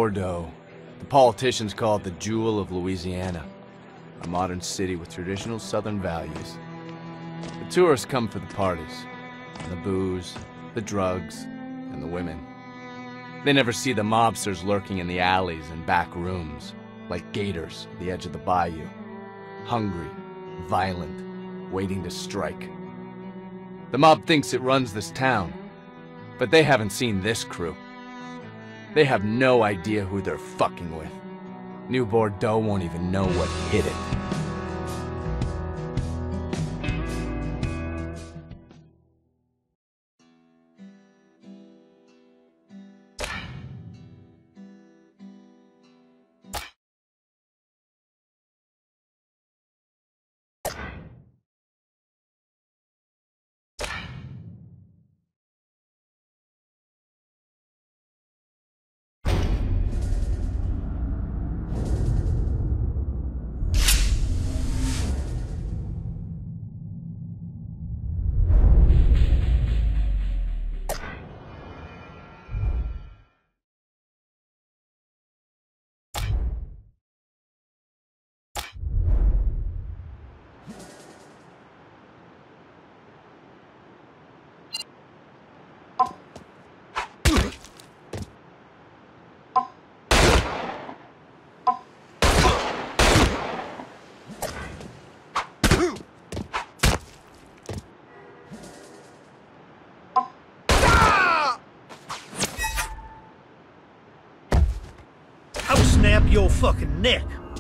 Bordeaux. The politicians call it the Jewel of Louisiana. A modern city with traditional Southern values. The tourists come for the parties, the booze, the drugs, and the women. They never see the mobsters lurking in the alleys and back rooms, like gators at the edge of the bayou. Hungry, violent, waiting to strike. The mob thinks it runs this town, but they haven't seen this crew. They have no idea who they're fucking with. New Bordeaux won't even know what hit it. Snap your fucking neck.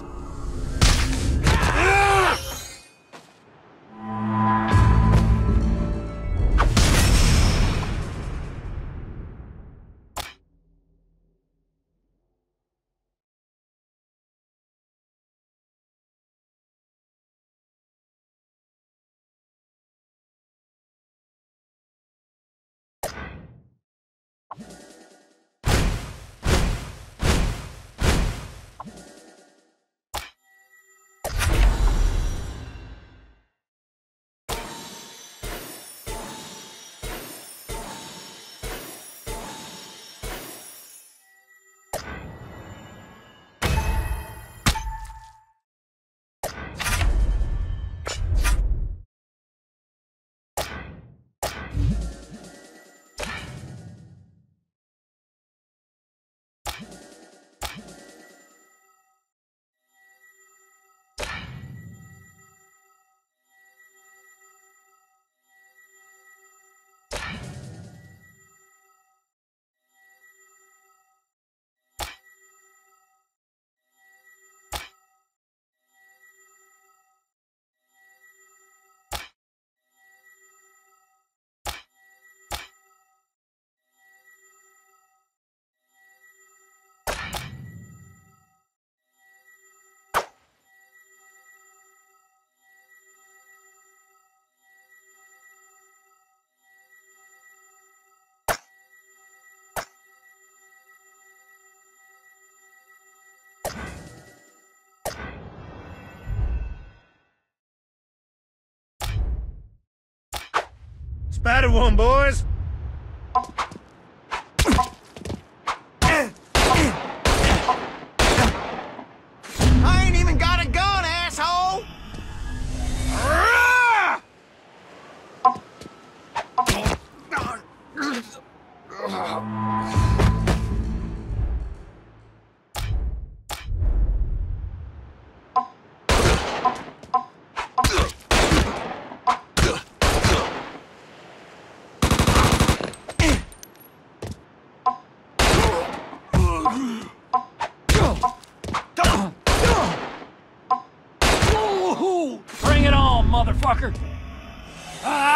Spotted one, boys. I ain't even got a gun, asshole! Bring it on, motherfucker! Ah!